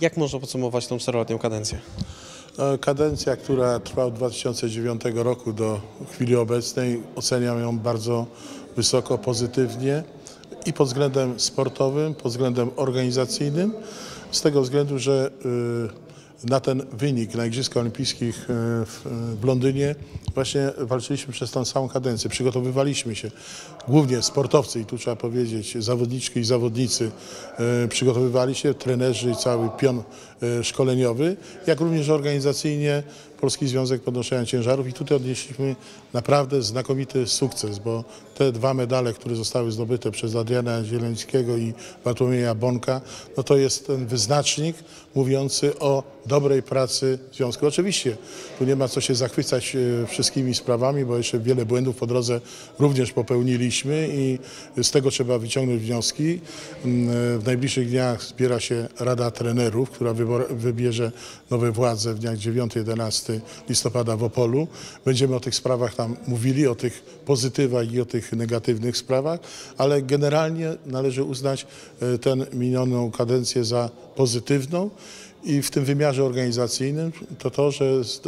Jak można podsumować tą 4-letnią kadencję? Kadencja, która trwa od 2009 roku do chwili obecnej, oceniam ją bardzo wysoko, pozytywnie i pod względem sportowym, pod względem organizacyjnym, z tego względu, że na ten wynik na Igrzyskach Olimpijskich w Londynie właśnie walczyliśmy przez tą całą kadencję. Przygotowywaliśmy się, głównie sportowcy i tu trzeba powiedzieć zawodniczki i zawodnicy przygotowywali się, trenerzy i cały pion szkoleniowy, jak również organizacyjnie Polski Związek Podnoszenia Ciężarów i tutaj odnieśliśmy naprawdę znakomity sukces, bo te 2 medale, które zostały zdobyte przez Adriana Zieleńskiego i Bartłomieja Bonka, no to jest ten wyznacznik mówiący o dobrej pracy związku. Oczywiście tu nie ma co się zachwycać wszystkimi sprawami, bo jeszcze wiele błędów po drodze również popełniliśmy i z tego trzeba wyciągnąć wnioski. W najbliższych dniach zbiera się Rada Trenerów, która wybierze nowe władze w dniach 9-11 listopada w Opolu. Będziemy o tych sprawach tam mówili, o tych pozytywach i o tych negatywnych sprawach, ale generalnie należy uznać tę minioną kadencję za pozytywną i w tym wymiarze organizacyjnym to, że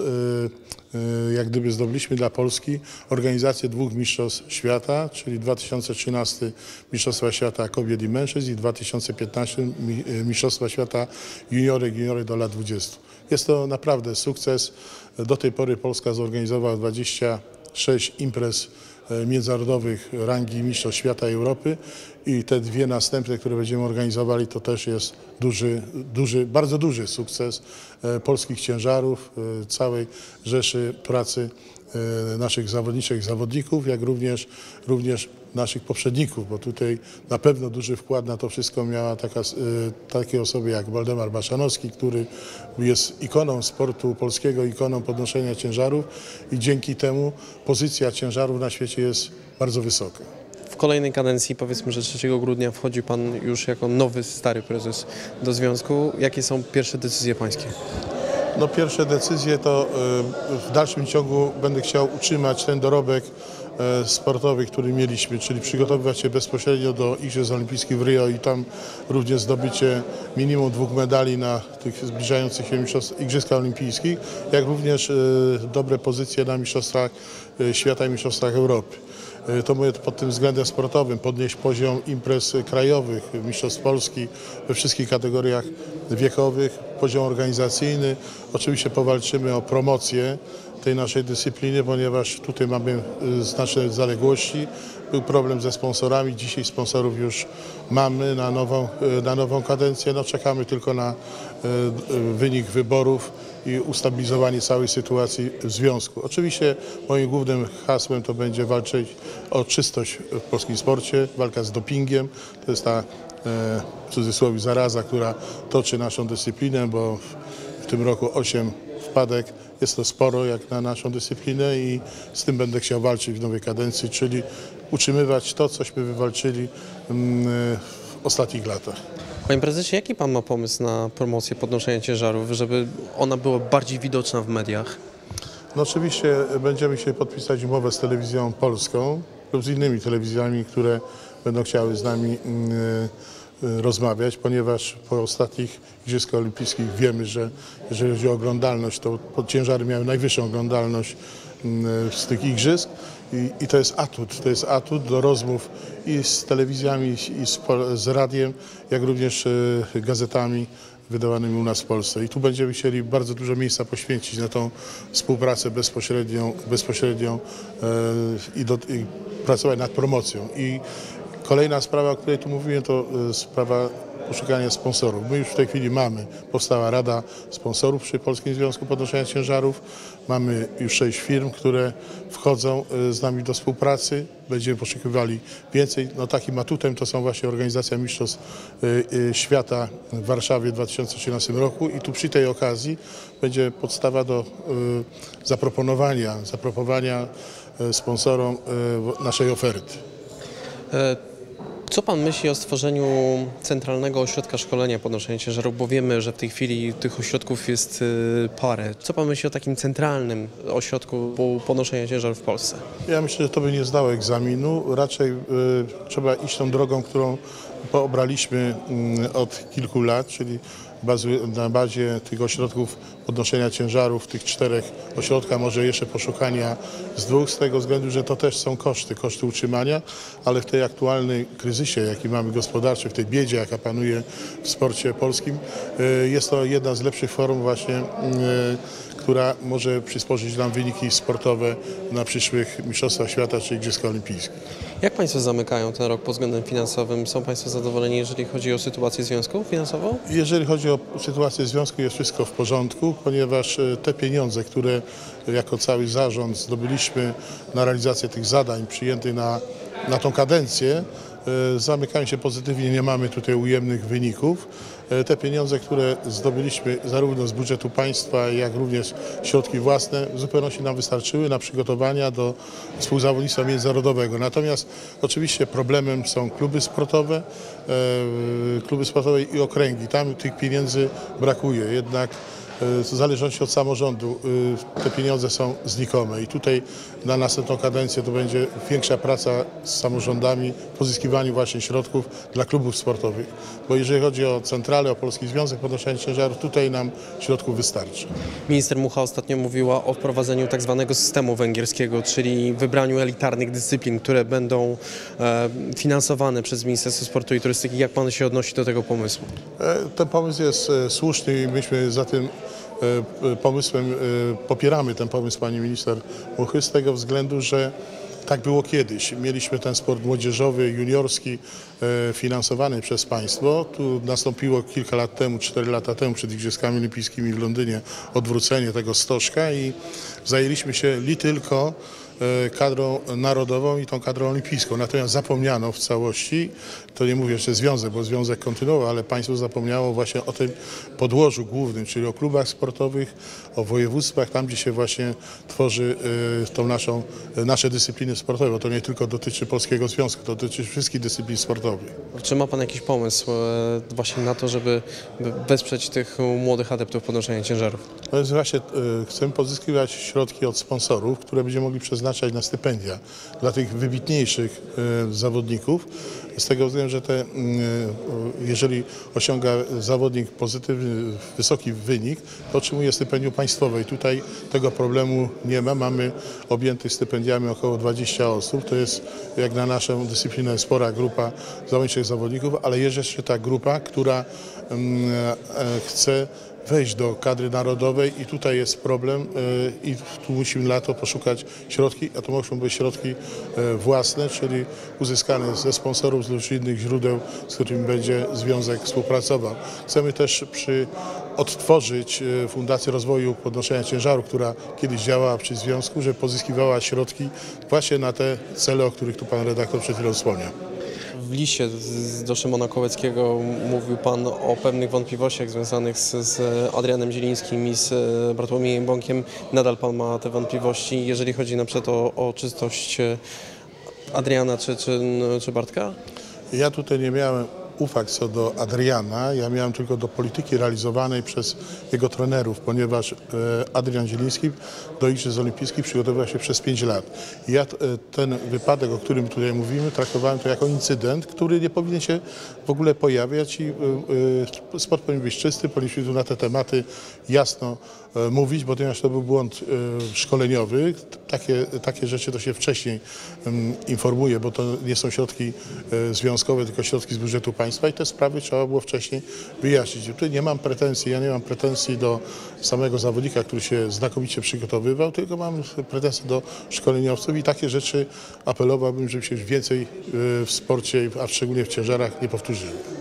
jak gdyby zdobyliśmy dla Polski organizację 2 mistrzostw świata, czyli 2013 Mistrzostwa Świata Kobiet i Mężczyzn i 2015 Mistrzostwa Świata Juniorek do lat 20. Jest to naprawdę sukces. Do tej pory Polska zorganizowała 26 imprez międzynarodowych rangi Mistrzostw Świata i Europy i te 2 następne, które będziemy organizowali, to też jest bardzo duży sukces polskich ciężarów, całej rzeszy pracy naszych zawodniczek i zawodników, jak również naszych poprzedników, bo tutaj na pewno duży wkład na to wszystko miała takie osoby jak Waldemar Baszanowski, który jest ikoną sportu polskiego, ikoną podnoszenia ciężarów i dzięki temu pozycja ciężarów na świecie jest bardzo wysoka. W kolejnej kadencji, powiedzmy, że 3 grudnia wchodzi Pan już jako nowy, stary prezes do związku. Jakie są pierwsze decyzje pańskie? No, pierwsze decyzje to w dalszym ciągu będę chciał utrzymać ten dorobek sportowy, który mieliśmy, czyli przygotowywać się bezpośrednio do Igrzysk Olimpijskich w Rio i tam również zdobycie minimum 2 medali na tych zbliżających się Igrzyskach Olimpijskich, jak również dobre pozycje na Mistrzostwach Świata i Mistrzostwach Europy. To mówię pod tym względem sportowym, podnieść poziom imprez krajowych, mistrzostw Polski we wszystkich kategoriach wiekowych, poziom organizacyjny. Oczywiście powalczymy o promocję tej naszej dyscypliny, ponieważ tutaj mamy znaczne zaległości. Był problem ze sponsorami, dzisiaj sponsorów już mamy na nową kadencję. No, czekamy tylko na wynik wyborów i ustabilizowanie całej sytuacji w związku. Oczywiście moim głównym hasłem to będzie walczyć o czystość w polskim sporcie, walka z dopingiem. To jest ta w cudzysłowie zaraza, która toczy naszą dyscyplinę, bo w tym roku 8 wpadek. Jest to sporo jak na naszą dyscyplinę i z tym będę chciał walczyć w nowej kadencji, czyli utrzymywać to, cośmy wywalczyli w ostatnich latach. Panie prezesie, jaki Pan ma pomysł na promocję podnoszenia ciężarów, żeby ona była bardziej widoczna w mediach? No, oczywiście będziemy się podpisać umowę z Telewizją Polską lub z innymi telewizjami, które będą chciały z nami rozmawiać, ponieważ po ostatnich Igrzyskach Olimpijskich wiemy, że jeżeli chodzi o oglądalność, to ciężary miały najwyższą oglądalność z tych igrzysk i to jest atut do rozmów i z telewizjami, i z radiem, jak również gazetami wydawanymi u nas w Polsce. I tu będziemy chcieli bardzo dużo miejsca poświęcić na tą współpracę bezpośrednią i pracować nad promocją. I kolejna sprawa, o której tu mówiłem, to sprawa poszukania sponsorów. My już w tej chwili powstała Rada Sponsorów przy Polskim Związku Podnoszenia Ciężarów. Mamy już 6 firm, które wchodzą z nami do współpracy. Będziemy poszukiwali więcej. No, takim atutem to są właśnie organizacja Mistrzostw Świata w Warszawie w 2013 roku i tu przy tej okazji będzie podstawa do zaproponowania sponsorom naszej oferty. Co Pan myśli o stworzeniu centralnego ośrodka szkolenia podnoszenia ciężarów, bo wiemy, że w tej chwili tych ośrodków jest parę. Co Pan myśli o takim centralnym ośrodku podnoszenia ciężarów w Polsce? Ja myślę, że to by nie zdało egzaminu. Raczej trzeba iść tą drogą, którą obraliśmy od kilku lat, czyli na bazie tych ośrodków podnoszenia ciężarów w tych 4 ośrodkach, może jeszcze poszukania z 2, z tego względu, że to też są koszty utrzymania, ale w tej aktualnej kryzysie, jaki mamy gospodarczy, w tej biedzie, jaka panuje w sporcie polskim, jest to jedna z lepszych form właśnie, która może przysporzyć nam wyniki sportowe na przyszłych Mistrzostwach Świata czy Igrzyskach Olimpijskich. Jak Państwo zamykają ten rok pod względem finansowym? Są Państwo zadowoleni, jeżeli chodzi o sytuację związku finansową? Jeżeli chodzi o sytuację związku, jest wszystko w porządku, ponieważ te pieniądze, które jako cały zarząd zdobyliśmy na realizację tych zadań przyjętych na tą kadencję, zamykają się pozytywnie, nie mamy tutaj ujemnych wyników. Te pieniądze, które zdobyliśmy zarówno z budżetu państwa, jak również środki własne, w zupełności nam wystarczyły na przygotowania do współzawodnictwa międzynarodowego. Natomiast oczywiście problemem są kluby sportowe i okręgi. Tam tych pieniędzy brakuje, jednak w zależności od samorządu te pieniądze są znikome i tutaj na następną kadencję to będzie większa praca z samorządami w pozyskiwaniu właśnie środków dla klubów sportowych, bo jeżeli chodzi o centralę, o Polski Związek Podnoszenia Ciężarów, tutaj nam środków wystarczy. Minister Mucha ostatnio mówiła o wprowadzeniu tak zwanego systemu węgierskiego, czyli wybraniu elitarnych dyscyplin, które będą finansowane przez Ministerstwo Sportu i Turystyki. Jak Pan się odnosi do tego pomysłu? Ten pomysł jest słuszny i myśmy za tym pomysłem popieramy ten pomysł pani minister Muchy z tego względu, że tak było kiedyś. Mieliśmy ten sport młodzieżowy, juniorski finansowany przez państwo. Tu nastąpiło kilka lat temu, 4 lata temu przed Igrzyskami Olimpijskimi w Londynie odwrócenie tego stożka i zajęliśmy się tylko kadrą narodową i tą kadrą olimpijską. Natomiast zapomniano w całości, to nie mówię jeszcze związek, bo związek kontynuował, ale państwo zapomniało właśnie o tym podłożu głównym, czyli o klubach sportowych, o województwach, tam gdzie się właśnie tworzy nasze dyscypliny sportowe. Bo to nie tylko dotyczy Polskiego Związku, to dotyczy wszystkich dyscyplin sportowych. Czy ma Pan jakiś pomysł właśnie na to, żeby wesprzeć tych młodych adeptów podnoszenia ciężarów? No więc właśnie chcemy pozyskiwać środki od sponsorów, które będziemy mogli przeznaczać na stypendia dla tych wybitniejszych zawodników. Z tego względu, że jeżeli osiąga zawodnik pozytywny, wysoki wynik, to otrzymuje stypendium państwowe i tutaj tego problemu nie ma. Mamy objętych stypendiami około 20 osób. To jest jak na naszą dyscyplinę spora grupa zawodniczych zawodników, ale jest jeszcze ta grupa, która chce wejść do kadry narodowej i tutaj jest problem i tu musimy na to poszukać środki, a to muszą być środki własne, czyli uzyskane ze sponsorów, z różnych innych źródeł, z którymi będzie związek współpracował. Chcemy też odtworzyć Fundację Rozwoju Podnoszenia Ciężarów, która kiedyś działała przy związku, żeby pozyskiwała środki właśnie na te cele, o których tu pan redaktor przed chwilą wspomniał. W liście do Szymona Kołeckiego mówił Pan o pewnych wątpliwościach związanych z Adrianem Zielińskim i z Bartłomiejem Bąkiem. Nadal Pan ma te wątpliwości, jeżeli chodzi na przykład o czystość Adriana czy Bartka? Ja tutaj nie miałem uwag co do Adriana, ja miałem tylko do polityki realizowanej przez jego trenerów, ponieważ Adrian Zieliński do Igrzysk Olimpijskich przygotowywał się przez 5 lat. Ja ten wypadek, o którym tutaj mówimy, traktowałem to jako incydent, który nie powinien się w ogóle pojawiać i sport powinien być czysty, powinniśmy tu na te tematy jasno mówić, bo ponieważ to był błąd szkoleniowy. Takie rzeczy to się wcześniej informuje, bo to nie są środki związkowe, tylko środki z budżetu państwa i te sprawy trzeba było wcześniej wyjaśnić. Tutaj nie mam pretensji, ja nie mam pretensji do samego zawodnika, który się znakomicie przygotowywał, tylko mam pretensje do szkoleniowców i takie rzeczy apelowałbym, żeby się już więcej w sporcie, a szczególnie w ciężarach nie powtórzyły.